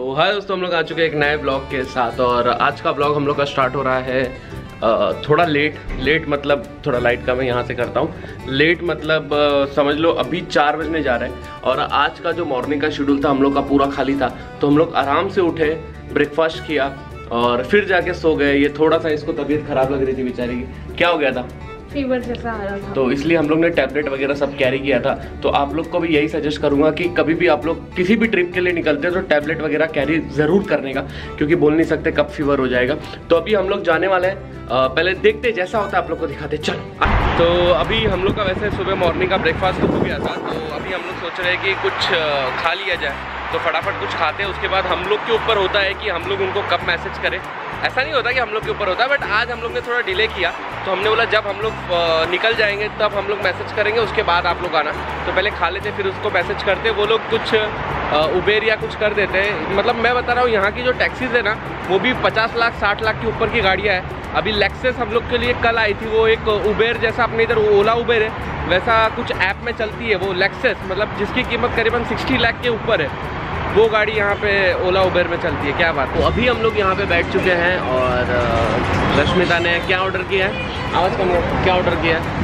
तो हाय दोस्तों, हम लोग आ चुके हैं एक नए ब्लॉग के साथ। और आज का ब्लॉग हम लोग का स्टार्ट हो रहा है थोड़ा लेट मतलब थोड़ा लाइट का मैं यहाँ से करता हूँ। लेट मतलब समझ लो अभी 4 बजने जा रहे हैं। और आज का जो मॉर्निंग का शेड्यूल था हम लोग का पूरा खाली था, तो हम लोग आराम से उठे, ब्रेकफास्ट किया और फिर जाके सो गए। ये थोड़ा सा इसको तबीयत खराब लग रही थी बेचारी की। क्या हो गया था? फीवर जैसा आ रहा था, तो इसलिए हम लोग ने टैबलेट वगैरह सब कैरी किया था। तो आप लोग को भी यही सजेस्ट करूंगा कि कभी भी आप लोग किसी भी ट्रिप के लिए निकलते हैं तो टैबलेट वगैरह कैरी ज़रूर करने का, क्योंकि बोल नहीं सकते कब फीवर हो जाएगा। तो अभी हम लोग जाने वाले हैं, पहले देखते जैसा होता है आप लोग को दिखाते। चलो। तो अभी हम लोग का वैसे सुबह मॉर्निंग का ब्रेकफास्ट तो हो गया था, तो अभी हम लोग सोच रहे हैं कि कुछ खा लिया जाए। तो फटाफट कुछ खाते हैं, उसके बाद हम लोग के ऊपर होता है कि हम लोग उनको कब मैसेज करें। ऐसा नहीं होता कि हम लोग के ऊपर होता है, बट आज हम लोग ने थोड़ा डिले किया, तो हमने बोला जब हम लोग निकल जाएंगे तब हम लोग मैसेज करेंगे, उसके बाद आप लोग आना। तो पहले खा लेते फिर उसको मैसेज करते। वो लोग कुछ उबेर या कुछ कर देते हैं। मतलब मैं बता रहा हूँ, यहाँ की जो टैक्सीज है ना, वो भी 50 लाख 60 लाख के ऊपर की गाड़ियाँ हैं। अभी लेक्सेस हम लोग के लिए कल आई थी, वो एक उबेर जैसा अपने इधर ओला उबेर है वैसा कुछ ऐप में चलती है वो लेक्सेस, मतलब जिसकी कीमत करीबन 60 लाख के ऊपर है। वो गाड़ी यहाँ पे ओला उबेर में चलती है। क्या बात। तो अभी हम लोग यहाँ पे बैठ चुके हैं और रश्मिता ने क्या ऑर्डर किया है? आवाज़ कम, क्या ऑर्डर किया है?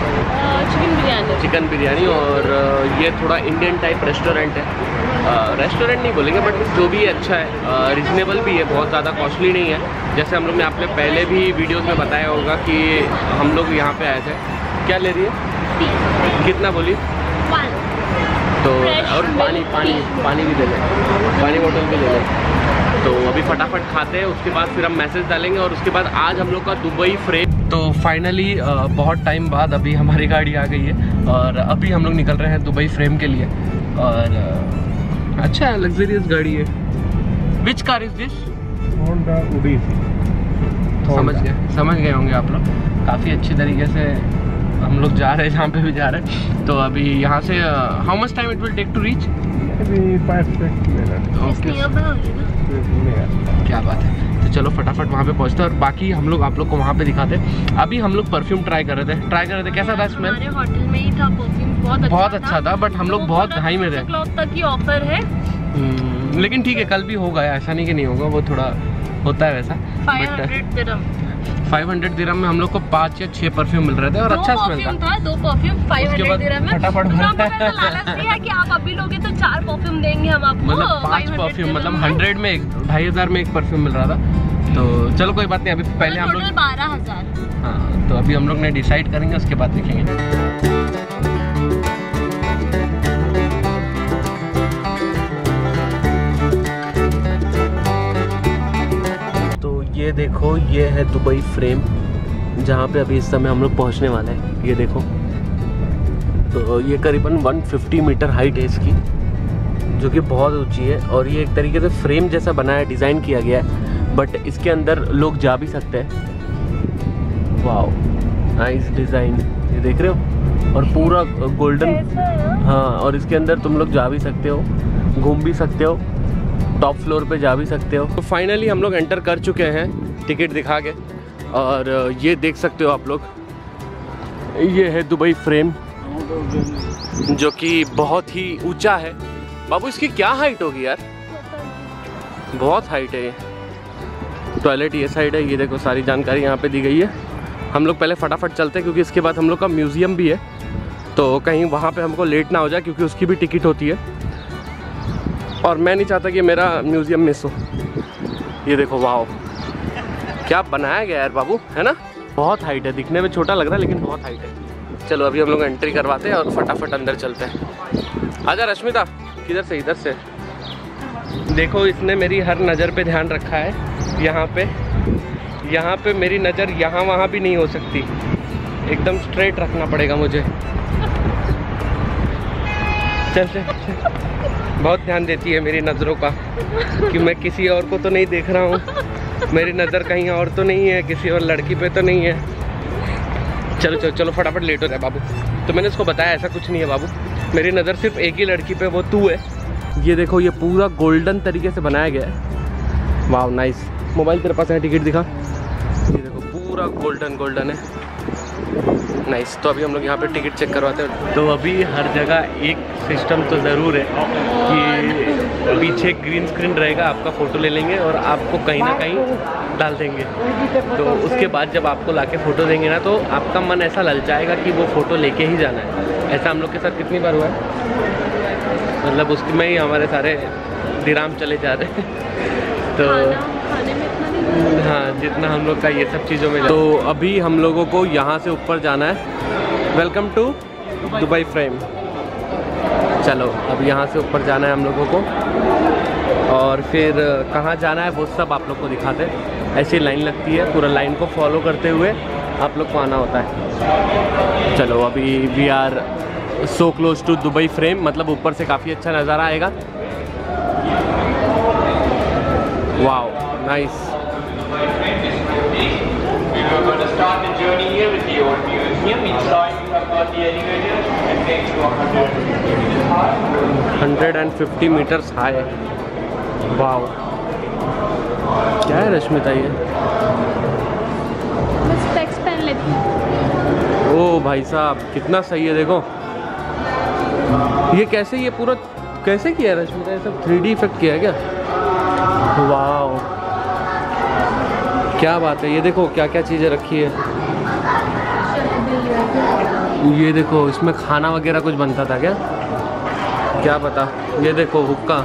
चिकन बिरयानी। और ये थोड़ा इंडियन टाइप रेस्टोरेंट है। रेस्टोरेंट नहीं बोलेंगे, बट जो भी अच्छा है, रिजनेबल भी है, बहुत ज़्यादा कॉस्टली नहीं है। जैसे हम लोग ने आपने पहले भी वीडियोज़ में बताया होगा कि हम लोग यहाँ पे आए थे। क्या ले रही है? कितना बोली? तो और पानी भी दे लें, पानी बोतल भी ले लें। तो अभी फटाफट खाते हैं, उसके बाद फिर हम मैसेज डालेंगे। और उसके बाद आज हम लोग का दुबई फ्रेम। तो फाइनली बहुत टाइम बाद अभी हमारी गाड़ी आ गई है और अभी हम लोग निकल रहे हैं दुबई फ्रेम के लिए। और अच्छा है, लग्जरियस गाड़ी है। Which car is this? Honda Odyssey. समझ गए होंगे आप लोग। काफ़ी अच्छी तरीके से हम लोग जा रहे हैं जहाँ पे भी जा रहे हैं। तो अभी यहाँ से how much time it will take to reach? 5-6 minute. क्या बात है। तो चलो फटाफट वहाँ पे पहुँचते हैं और बाकी हम लोग आप लोग को वहाँ पे दिखाते हैं। अभी हम लोग परफ्यूम ट्राई कर रहे थे। कैसा था स्मेल? हमारे होटल में ही था परफ्यूम, बहुत अच्छा था। बट हम लोग बहुत हाई में थे। तक की ऑफर है, लेकिन ठीक है, कल भी होगा, ऐसा नहीं कि नहीं होगा, वो थोड़ा होता है वैसा। 500 दिरहम में हम लोग को 5 या 6 परफ्यूम मिल रहे थे और अच्छा स्मेल था। 2 परफ्यूम 500 दिरहम में। फटाफट लालच नहीं है कि आप अभी लोगे तो 4 परफ्यूम देंगे हम आपको। मतलब 5 परफ्यूम, मतलब 100 में 2500 में एक परफ्यूम मिल रहा था। तो चलो कोई बात नहीं, अभी पहले हम लोग 12,000। हाँ, तो अभी हम लोग ने डिसाइड करेंगे, उसके बाद देखेंगे। ये देखो, ये है दुबई फ्रेम, जहाँ पे अभी इस समय हम लोग पहुँचने वाले हैं। ये देखो, तो ये करीबन 150 मीटर हाइट है इसकी, जो कि बहुत ऊंची है। और ये एक तरीके से फ्रेम जैसा बना है, डिज़ाइन किया गया है, बट इसके अंदर लोग जा भी सकते हैं। Wow, nice design. ये देख रहे हो, और पूरा गोल्डन। हाँ, और इसके अंदर तुम लोग जा भी सकते हो, घूम भी सकते हो, टॉप फ्लोर पे जा भी सकते हो। तो फाइनली हम लोग एंटर कर चुके हैं टिकट दिखा के। और ये देख सकते हो आप लोग, ये है दुबई फ्रेम, जो कि बहुत ही ऊंचा है। बाबू, इसकी क्या हाइट होगी यार? बहुत हाइट है ये। टॉयलेट ये साइड है, ये देखो सारी जानकारी यहाँ पे दी गई है। हम लोग पहले फटाफट चलते हैं, क्योंकि इसके बाद हम लोग का म्यूज़ियम भी है, तो कहीं वहाँ पे हमको लेट ना हो जाए, क्योंकि उसकी भी टिकट होती है और मैं नहीं चाहता कि मेरा म्यूज़ियम मिस हो। ये देखो, वाओ, क्या बनाया गया यार बाबू, है ना? बहुत हाइट है, दिखने में छोटा लग रहा है लेकिन बहुत हाइट है। चलो अभी हम लोग एंट्री करवाते हैं और फटाफट अंदर चलते हैं। आजा रश्मिता। किधर से? इधर से। देखो, इसने मेरी हर नज़र पे ध्यान रखा है। यहाँ पे मेरी नज़र यहाँ वहाँ भी नहीं हो सकती, एकदम स्ट्रेट रखना पड़ेगा मुझे। चल। बहुत ध्यान देती है मेरी नज़रों का कि मैं किसी और को तो नहीं देख रहा हूँ, मेरी नज़र कहीं और तो नहीं है, किसी और लड़की पे तो नहीं है। चलो फटाफट, लेट हो रहा है बाबू। तो मैंने उसको बताया ऐसा कुछ नहीं है बाबू, मेरी नज़र सिर्फ एक ही लड़की पे, वो तू है। ये देखो, ये पूरा गोल्डन तरीके से बनाया गया है। वाह, नाइस। मोबाइल तेरे पास है? टिकट दिखा। ये देखो, पूरा गोल्डन है। नाइस। तो अभी हम लोग यहाँ पे टिकट चेक करवाते हैं। तो अभी हर जगह एक सिस्टम तो ज़रूर है कि पीछे ग्रीन स्क्रीन रहेगा, आपका फ़ोटो ले लेंगे और आपको कहीं ना कहीं डाल देंगे। तो उसके बाद जब आपको लाके फ़ोटो देंगे ना, तो आपका मन ऐसा ललचाएगा कि वो फ़ोटो लेके ही जाना है। ऐसा हम लोग के साथ कितनी बार हुआ है, मतलब उसमें ही हमारे सारे दिराम चले जा रहे हैं। तो हाँ, जितना हम लोग का ये सब चीज़ों में। तो अभी हम लोगों को यहाँ से ऊपर जाना है। Welcome to Dubai frame. चलो अब यहाँ से ऊपर जाना है हम लोगों को, और फिर कहाँ जाना है वो सब आप लोग को दिखाते हैं। ऐसी लाइन लगती है, पूरा लाइन को फॉलो करते हुए आप लोग को आना होता है। चलो अभी we are so close to Dubai frame, मतलब ऊपर से काफ़ी अच्छा नज़ारा आएगा। Wow, nice. We're going to start the journey here with the old museum. Inside we have got the elevator and takes to 150 meters high. 150 meters high। Wow, क्या है रश्मिता ये? मैं स्पेक्स पहन लेती हूँ। ओ भाई साहब, कितना सही है, देखो ये कैसे, ये पूरा कैसे किया है रश्मिता? ये सब 3D इफेक्ट किया है क्या? वाओ, क्या बात है। ये देखो क्या क्या चीज़ें रखी है। ये देखो, इसमें खाना वगैरह कुछ बनता था क्या? क्या पता। ये देखो हुक्का,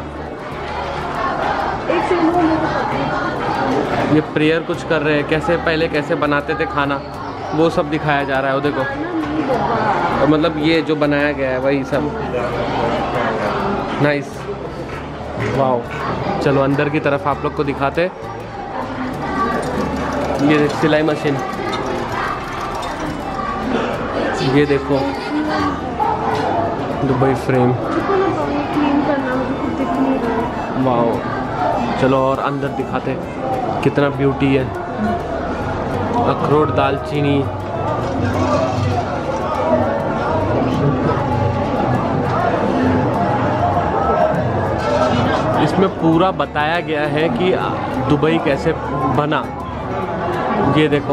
ये प्रेयर कुछ कर रहे हैं, कैसे पहले कैसे बनाते थे खाना, वो सब दिखाया जा रहा है। वो देखो, और मतलब ये जो बनाया गया है वही सब। Nice, wow. चलो अंदर की तरफ आप लोग को दिखाते। ये सिलाई मशीन, ये देखो दुबई फ्रेम। वाओ, चलो और अंदर दिखाते कितना ब्यूटी है। अखरोट, दालचीनी, इसमें पूरा बताया गया है कि दुबई कैसे बना। ये देखो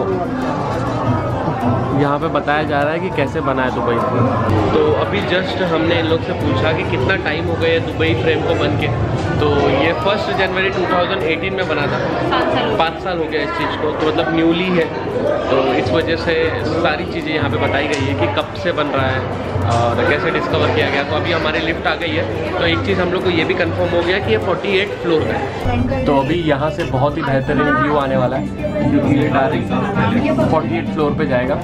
यहाँ पे बताया जा रहा है कि कैसे बना है दुबई। तो अभी जस्ट हमने इन लोग से पूछा कि कितना टाइम हो गया है दुबई फ्रेम को बन के। तो ये 1 जनवरी 2018 में बना था। 5 साल हो गया इस चीज़ को, तो मतलब न्यूली है। तो इस वजह से सारी चीज़ें यहाँ पे बताई गई है कि कब से बन रहा है और कैसे डिस्कवर किया गया। तो अभी हमारी लिफ्ट आ गई है, तो एक चीज़ हम लोग को ये भी कंफर्म हो गया कि ये 48 फ्लोर का है। तो अभी यहाँ से बहुत ही बेहतरीन व्यू आने वाला है, क्योंकि ये डायरेक्ट 48 फ्लोर पे जाएगा।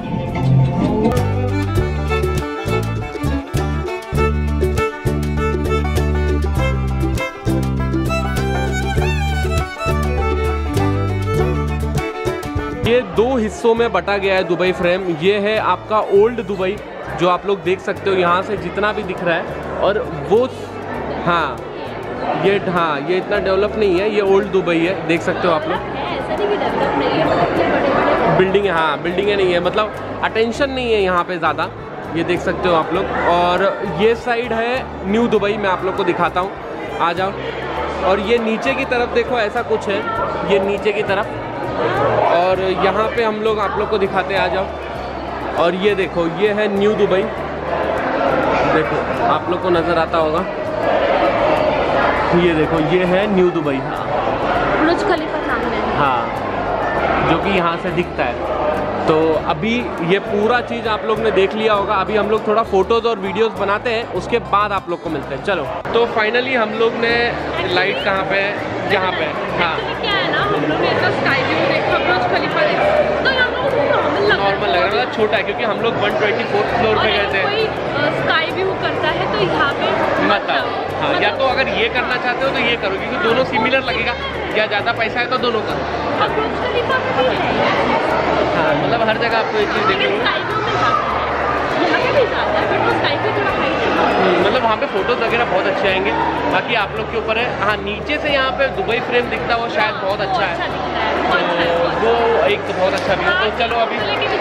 ये 2 हिस्सों में बटा गया है दुबई फ्रेम। ये है आपका ओल्ड दुबई, जो आप लोग देख सकते हो यहाँ से जितना भी दिख रहा है, और वो हाँ ये इतना डेवलप नहीं है, ये ओल्ड दुबई है, देख सकते हो आप लोग। बिल्डिंग, हाँ बिल्डिंगें नहीं है, मतलब अटेंशन नहीं है यहाँ पे ज़्यादा, ये देख सकते हो आप लोग। और ये साइड है न्यू दुबई, मैं आप लोग को दिखाता हूँ, आ जाओ। और ये नीचे की तरफ देखो, ऐसा कुछ है ये नीचे की तरफ, और यहाँ पे हम लोग आप लोग को दिखाते हैं, आ जाओ। और ये देखो, ये है न्यू दुबई, देखो आप लोग को नज़र आता होगा, ये देखो ये है न्यू दुबई। बुर्ज खलीफा सामने है, हाँ, जो कि यहाँ से दिखता है। तो अभी ये पूरा चीज़ आप लोग ने देख लिया होगा। अभी हम लोग थोड़ा फोटोज़ और वीडियोस बनाते हैं, उसके बाद आप लोग को मिलते हैं। चलो, तो फाइनली हम लोग ने लाइट कहाँ पे है, यहाँ पे, हाँ क्या है ना, हम लोग ने स्काई व्यू देखा, बुर्ज खलीफा देखा, तो यहाँ नॉर्मल लग रहा है, मतलब छोटा है, क्योंकि हम लोग 124 फ्लोर पे गए थे। कोई स्काई व्यू करता है तो यहाँ पे मतलब हाँ, या तो अगर ये करना चाहते हो तो ये करो, क्योंकि दोनों सिमिलर लगेगा, या ज़्यादा पैसा है तो दोनों करो। हाँ, मतलब हर जगह आपको एक चीज़ देखोगे, मतलब वहाँ पे फोटोज वगैरह बहुत अच्छे आएंगे। बाकी आप लोग के ऊपर है। हाँ, नीचे से यहाँ पे दुबई फ्रेम दिखता है, वो शायद बहुत अच्छा है, तो वो एक बहुत अच्छा व्यू। तो चलो अभी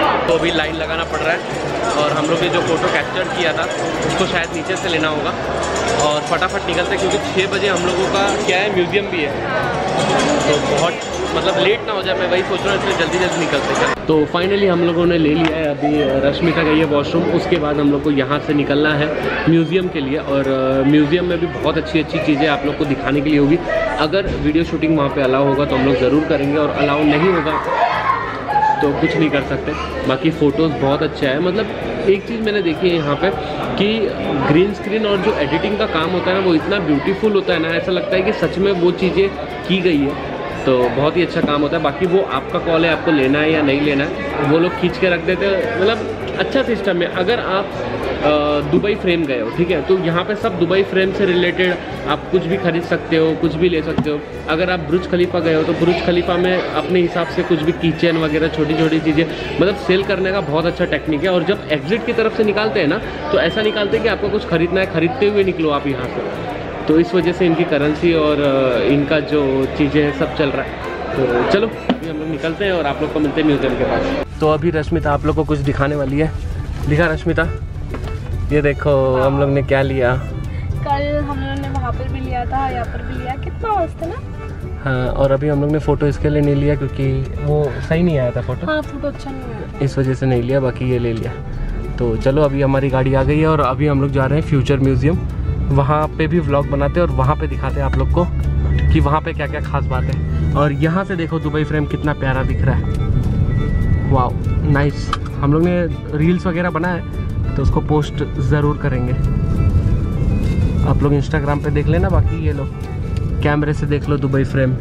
तो अभी लाइन लगाना पड़ रहा है और हम लोग ने जो फ़ोटो कैप्चर किया था उसको शायद नीचे से लेना होगा और फटाफट निकलते क्योंकि 6 बजे हम लोगों का क्या है म्यूज़ियम भी है तो बहुत मतलब लेट ना हो जाए, मैं वही सोच रहा हूँ इसलिए जल्दी जल्दी निकलते हैं। तो फाइनली हम लोगों ने ले लिया है, अभी रश्मिता गई है वॉशरूम, उसके बाद हम लोग को यहाँ से निकलना है म्यूज़ियम के लिए और म्यूज़ियम में भी बहुत अच्छी अच्छी चीज़ें आप लोग को दिखाने के लिए होगी। अगर वीडियो शूटिंग वहाँ पे अलाउ होगा तो हम लोग ज़रूर करेंगे और अलाउ नहीं होगा तो कुछ नहीं कर सकते। बाकी फ़ोटोज़ बहुत अच्छा है, मतलब एक चीज़ मैंने देखी है यहाँ पे कि ग्रीन स्क्रीन और जो एडिटिंग का काम होता है ना वो इतना ब्यूटीफुल होता है ना, ऐसा लगता है कि सच में वो चीज़ें की गई है, तो बहुत ही अच्छा काम होता है। बाकी वो आपका कॉल है, आपको लेना है या नहीं लेना है, वो लोग खींच के रख देते हैं, मतलब अच्छा सिस्टम है। अगर आप दुबई फ्रेम गए हो, ठीक है, तो यहाँ पे सब दुबई फ्रेम से रिलेटेड आप कुछ भी खरीद सकते हो, कुछ भी ले सकते हो। अगर आप बुर्ज खलीफा गए हो तो बुर्ज खलीफा में अपने हिसाब से कुछ भी किचन वगैरह छोटी छोटी चीज़ें मतलब सेल करने का बहुत अच्छा टेक्निक है। और जब एग्जिट की तरफ से निकालते हैं ना तो ऐसा निकालते हैं कि आपको कुछ खरीदना है, खरीदते हुए निकलो आप यहाँ से। तो इस वजह से इनकी करेंसी और इनका जो चीज़ें हैं सब चल रहा है। तो चलो अभी हम लोग निकलते हैं और आप लोग को मिलते हैं म्यूज़ियम के पास। तो अभी रश्मिता आप लोग को कुछ दिखाने वाली है। दिखा रश्मिता, ये देखो हम लोग ने क्या लिया। कल हम लोगों ने वहाँ पर भी लिया था, यहाँ पर भी लिया, कितना मस्त है ना। हाँ, और अभी हम लोग ने फ़ोटो इसके लिए नहीं लिया क्योंकि वो सही नहीं आया था फ़ोटो। हाँ, फ़ोटो अच्छा नहीं है, इस वजह से नहीं लिया, बाकी ये ले लिया। तो चलो अभी हमारी गाड़ी आ गई है और अभी हम लोग जा रहे हैं फ्यूचर म्यूज़ियम। वहाँ पे भी व्लॉग बनाते हैं और वहाँ पे दिखाते हैं आप लोग को कि वहाँ पे क्या क्या खास बात है। और यहाँ से देखो दुबई फ्रेम कितना प्यारा दिख रहा है, वाओ नाइस। हम लोग ने रील्स वगैरह बनाए तो उसको पोस्ट ज़रूर करेंगे, आप लोग इंस्टाग्राम पे देख लेना। बाकी ये लो कैमरे से देख लो दुबई फ्रेम।